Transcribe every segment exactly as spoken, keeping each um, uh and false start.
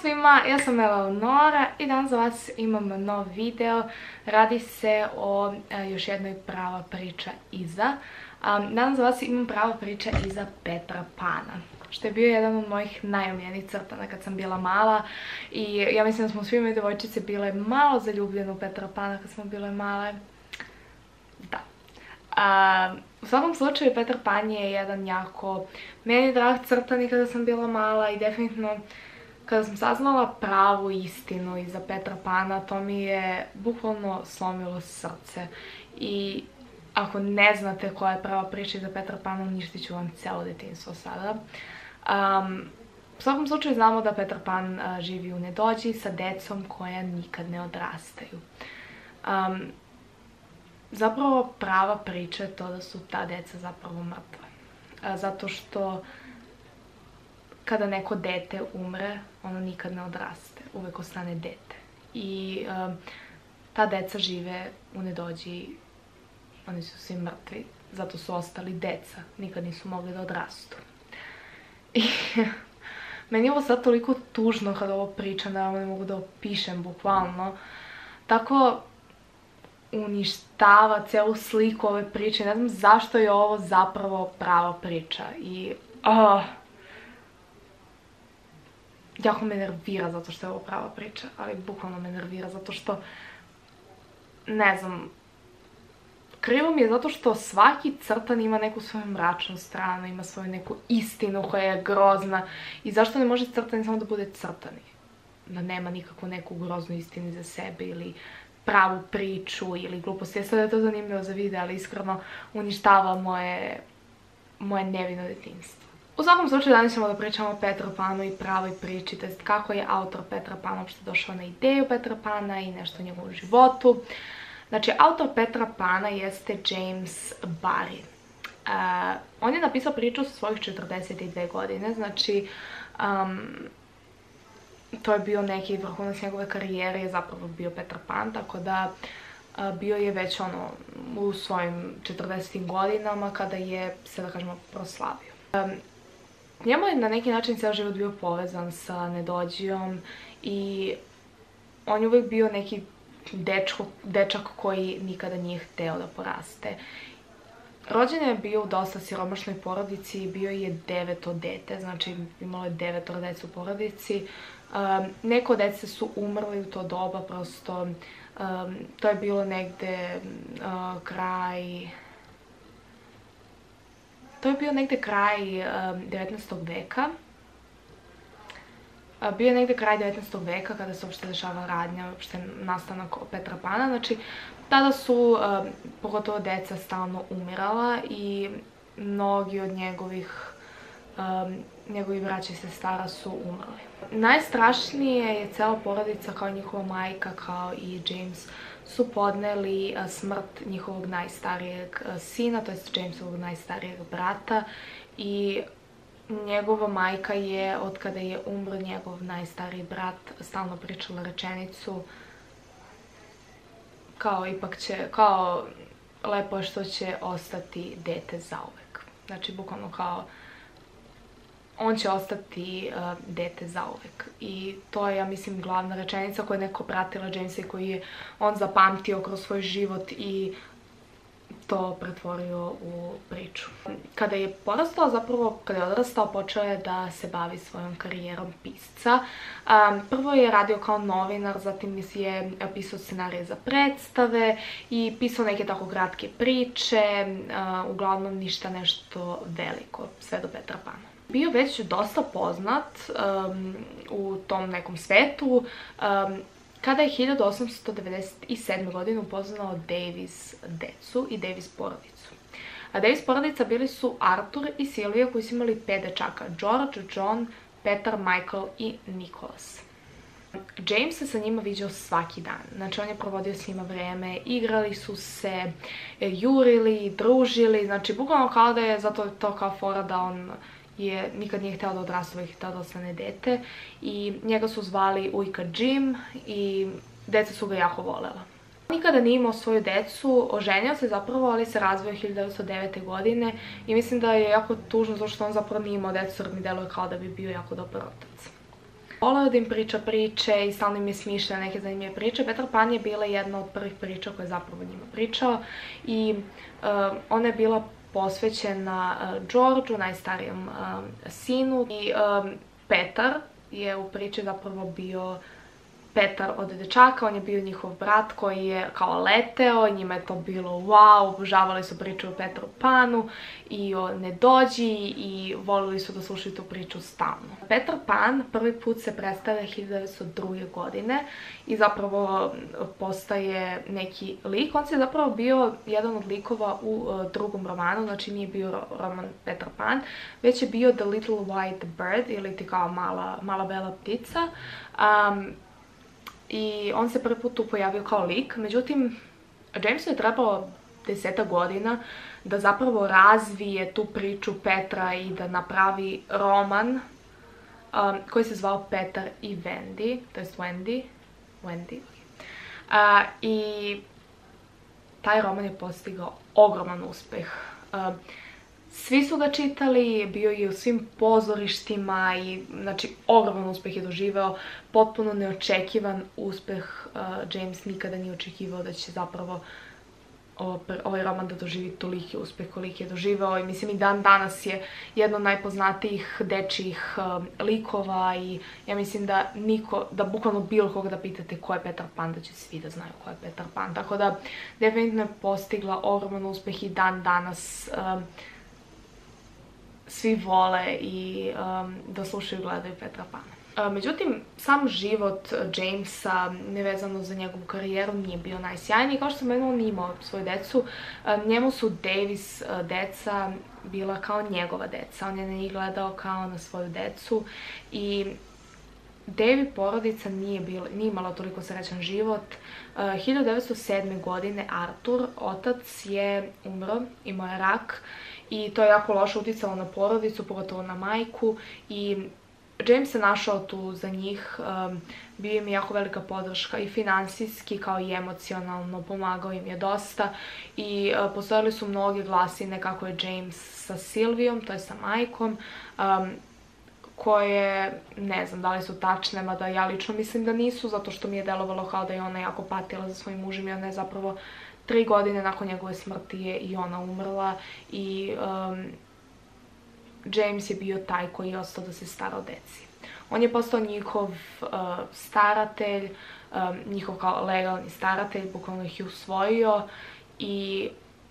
svima, ja sam Eleonora i danas za vas imam nov video. Radi se o e, još jednoj prava priča iza. Um, danas za vas imam prava priča iza Petra Pana, što je bio jedan od mojih najomiljenijih crtana kad sam bila mala. I ja mislim da smo svi mi devojčice bile malo zaljubljene u Petra Pana kad smo bile male. Da. Um, u svakom slučaju Petar Pan je jedan jako meni drag crtani kada sam bila mala i definitivno kada sam saznala pravu istinu iza Petra Pana, to mi je bukvalno slomilo srce. I ako ne znate koja je prava priča iza Petra Pana, uništit ću vam celo detinjstvo sada. Um, u svakom slučaju znamo da Petar Pan uh, živi u nedođi sa decom koja nikad ne odrastaju. Um, zapravo prava priča je to da su ta deca zapravo mrtva. Uh, zato što kada neko dete umre, ono nikad ne odraste, uvek ostane dete. I um, ta deca žive u nedođi, oni su svi mrtvi, zato su ostali deca, nikad nisu mogli da odrastu. I meni je ovo sad toliko tužno kada ovo pričam da vam ne mogu da opišem bukvalno. Tako uništava celu sliku ove priče, ne znam zašto je ovo zapravo prava priča. I oh, jako me nervira zato što je ovo prava priča, ali bukvalno me nervira zato što, ne znam, krivo mi je zato što svaki crtan ima neku svoju mračnu stranu, ima svoju neku istinu koja je grozna. I zašto ne može crtani samo da bude crtani? Da nema nikakvu neku groznu istinu za sebe ili pravu priču ili gluposti. Ja sad je to zanimljivo za video, ali iskreno uništava moje, moje nevino detinjstvo. U svakom slučaju danas ćemo da pričamo o Petru Panu i pravoj priči, to jest kako je autor Petra Pana uopšte došao na ideju Petra Pana i nešto o njegovom životu. Znači, autor Petra Pana jeste James Barrie. Uh, on je napisao priču sa svojih četrdeset dve godine, znači um, to je bio neki vrhunac njegove karijere, je zapravo bio Petar Pan, tako da uh, bio je već ono u svojim četrdesetim godinama kada je se, da kažemo, proslavio. Um, njemu je na neki način ceo život bio povezan sa nedođijom i on je uvijek bio neki Dečko, dečak koji nikada nije hteo da poraste. Rođen je bio u dosta siromašnoj porodici i bio je deveto dete, znači imalo je devetoro dece u porodici. Um, neko dece su umrli u to doba, prosto um, to je bilo negde uh, kraj... To je bio negde kraj um, devetnaestog veka. Bio je negde kraj devetnaestog veka kada se uopšte dešava radnja, uopšte nastanak Petra Pana. Znači, tada su, um, pogotovo deca, stalno umirala i mnogi od njegovih, um, njegovih braća i sestara su umrli. Najstrašnije je cela porodica, kao njihova majka, kao i James, su podneli uh, smrt njihovog najstarijeg uh, sina, to jest Jamesovog najstarijeg brata. I njegova majka je, od kada je umro njegov najstariji brat, stalno pričala rečenicu kao ipak će, kao lepo je što će ostati dete zauvek. Znači, bukvalno kao on će ostati uh, dete zauvek. I to je, ja mislim, glavna rečenica koja je neko pratila Jamesa i koji je on zapamtio kroz svoj život i to pretvorio u priču. Kada je porastao, zapravo kada je odrastao, počeo je da se bavi svojom karijerom pisca. Um, prvo je radio kao novinar, zatim je pisao scenarije za predstave i pisao neke tako kratke priče, uh, uglavnom ništa nešto veliko, sve do Petra Pana. Bio već dosta poznat um, u tom nekom svetu, um, kada je hiljadu osamsto devedeset sedme. godine upoznao Davis decu i Davis porodicu. A Davis porodica bili su Arthur i Sylvia koji su imali pet dečaka: George, John, Petar, Michael i Nicholas. James se sa njima viđao svaki dan, znači on je provodio s njima vreme, igrali su se, jurili, družili, znači bukvalno kao da je zato to kao fora da on je nikad nije hteo da odrasta, uvijek je hteo da ostane dete. I njega su zvali ujka Jim i deca su ga jako volela. Nikada nije imao svoju decu, oženio se zapravo, ali se razveo hiljadu devetsto devete. godine i mislim da je jako tužno zato što on zapravo nije imao decu, jer mi deluje kao da bi bio jako dobar otac. voleo da im priča priče i stalno im je smišljao neke zanimljive priče. Petar Pan je bila jedna od prvih priča koje je zapravo njima pričao i uh, ona je bila posvećena uh, Georgeu, najstarijem um, sinu i um, Petar je u priči zapravo bio Petar od dečaka, on je bio njihov brat koji je kao leteo, njima je to bilo wow, obožavali su priču o Petru Panu i o Nedođi i volili su da slušaju tu priču stalno. Petar Pan prvi put se predstavlja hiljadu devetsto druge. godine i zapravo postaje neki lik. On se zapravo bio jedan od likova u uh, drugom romanu, znači nije bio roman Petar Pan, već je bio The Little White Bird ili ti kao mala, mala bela ptica. Um, I on se prvi put tu pojavio kao lik, međutim, Jamesu je trebalo deseta godina da zapravo razvije tu priču Petra i da napravi roman um, koji se zvao Petar i Wendy, to jest Wendy, Wendy. Uh, I taj roman je postigao ogroman uspeh. Uh, Svi su ga čitali, bio je u svim pozorištima i znači ogroman uspeh je doživeo, potpuno neočekivan uspeh. Uh, James nikada nije očekivao da će zapravo ovaj roman da doživi toliki uspeh koliki je doživeo i mislim i dan danas je jedno od najpoznatijih dečjih um, likova i ja mislim da niko, da bukvalno bilo koga da pitate ko je Petar Pan, da će svi da znaju ko je Petar Pan, tako da definitivno je postigla ogroman uspeh i dan danas um, svi vole i um, da slušaju i gledaju Petra Pana. Uh, međutim, sam život Jamesa, nevezano za njegovu karijeru, nije bio najsjajniji. Kao što sam menula, on nije imao svoju decu. Uh, njemu su Davis uh, deca bila kao njegova deca. On je na njih gledao kao na svoju decu i Davi porodica nije, bila, nije imala toliko srećan život. Uh, hiljadu devetsto sedme. godine Artur, otac, je umro, imao je rak i to je jako loše uticalo na porodicu, pogotovo na majku i James se našao tu za njih, um, bio im je jako velika podrška i finansijski kao i emocionalno, pomagao im je dosta i uh, postojali su mnoge glasine kako je James sa Silvijom, to je sa majkom, um, koje ne znam da li su tačne, mada ja lično mislim da nisu, zato što mi je delovalo kao da je ona jako patila za svojim mužem i ona je zapravo tri godine nakon njegove smrti je i ona umrla i um, James je bio taj koji je ostao da se stara o deci. On je postao njihov uh, staratelj, um, njihov kao legalni staratelj, bukvalno ih je usvojio i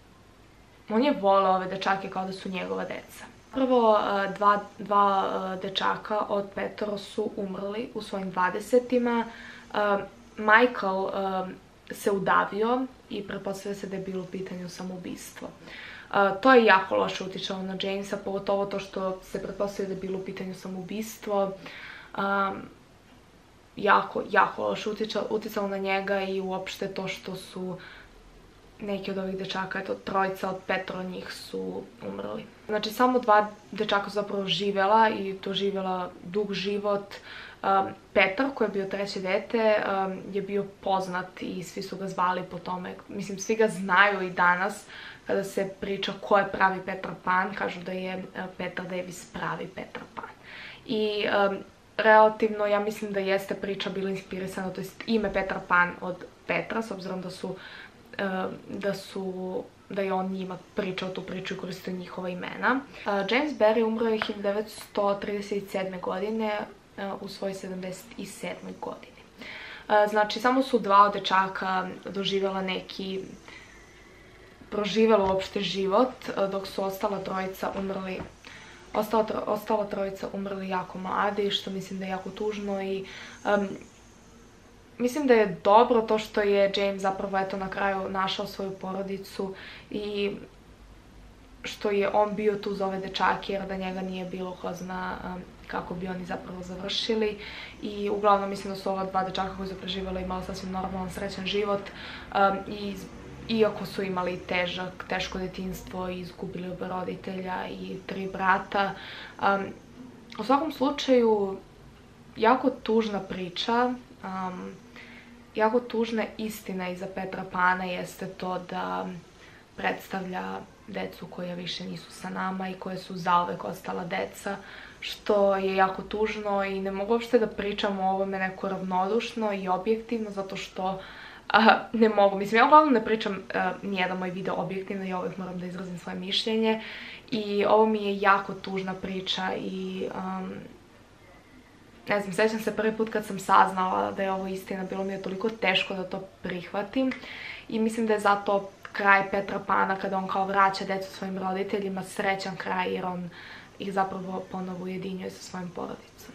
on je voleo ove dečake kao da su njegova deca. Prvo, uh, dva, dva uh, dečaka od petoro su umrli u svojim dvadesetima. Uh, Michael uh, se udavio i pretpostavlja se da je bilo u pitanju samoubistvo. Uh, to je jako loše uticalo na Jamesa, pogotovo to što se pretpostavlja da je bilo u pitanju samoubistvo. Um, jako, jako loše uticalo, uticalo na njega i uopšte to što su neki od ovih dečaka, eto, trojica od petoro njih su umrli. Znači, samo dva dečaka su zapravo živela i doživjela dug život. Um, Petar, koji je bio treće dete, um, je bio poznat i svi su ga zvali po tome. Mislim, svi ga znaju i danas kada se priča ko je pravi Petar Pan, kažu da je uh, Petar Davis pravi Petar Pan. I um, relativno, ja mislim da jeste priča bila inspirisana, to jest ime Petar Pan od Petra, s obzirom da su, uh, da su da je on njima pričao tu priču i koristio njihova imena. Uh, James Barrie umro je hiljadu devetsto trideset sedme. godine u svojoj sedamdeset sedmoj. godini. Znači, samo su dva od dečaka doživjela neki, proživjela uopšte život, dok su ostala trojica umrli, ostala, tro, ostala trojica umrli jako mladi, što mislim da je jako tužno i um, mislim da je dobro to što je James zapravo eto na kraju našao svoju porodicu i što je on bio tu za ove dečake, jer da njega nije bilo, ko zna um, kako bi oni zapravo završili. I uglavnom mislim da su ova dva dečaka koji su preživjeli imali sasvim normalan, srećan život. Um, i iako su imali težak, teško detinjstvo i izgubili oba roditelja i tri brata. Um, u svakom slučaju, jako tužna priča, um, jako tužna istina iza Petra Pana jeste to da predstavlja decu koja više nisu sa nama i koje su zauvek ostala deca. što je jako tužno i ne mogu uopšte da pričam o ovome neko ravnodušno i objektivno, zato što uh, ne mogu. Mislim, ja uglavnom ne pričam uh, nijedan moj video objektivno i uvijek moram da izrazim svoje mišljenje i ovo mi je jako tužna priča i um, ne znam, sjećam se prvi put kad sam saznala da je ovo istina, bilo mi je toliko teško da to prihvatim i mislim da je zato kraj Petra Pana, kada on kao vraća decu svojim roditeljima, srećan kraj jer on ih zapravo ponovo ujedinjuje sa svojim porodicom.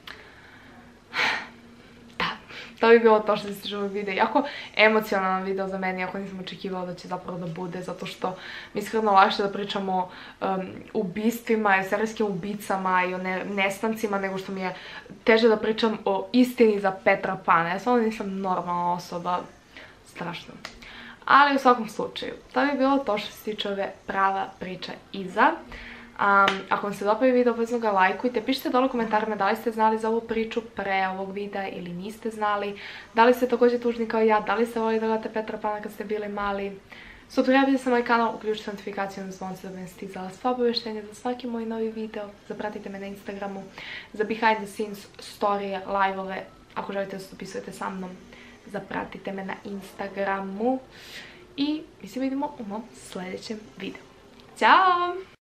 Da, to bi bilo to što se tiče ovog videa. Jako emocionalan video za mene, ako nisam očekivala da će zapravo da bude, zato što mi iskreno lakše da pričamo o um, ubistvima i serijskim ubicama i o ne, nestancima, nego što mi je teže da pričam o istini za Petra Pana. Ja stvarno nisam normalna osoba, strašno. Ali u svakom slučaju, to bi bilo to što se tiče ove prava priča iza. Um, ako vam se dopao video, obvezno ga lajkujte, pišite dole u komentarima da li ste znali za ovu priču pre ovog videa ili niste znali, da li ste također tužni kao ja, da li ste volili da gledate Petra Pana kad ste bili mali. Subscribe se na moj kanal, uključite notifikaciju na zvonce da bi vam stizala sva obavještenja za svaki moj novi video, zapratite me na Instagramu za behind the scenes storije, live-ove, ako želite da se dopisujete sa mnom, zapratite me na Instagramu i mi se vidimo u mom sljedećem videu. Ćao!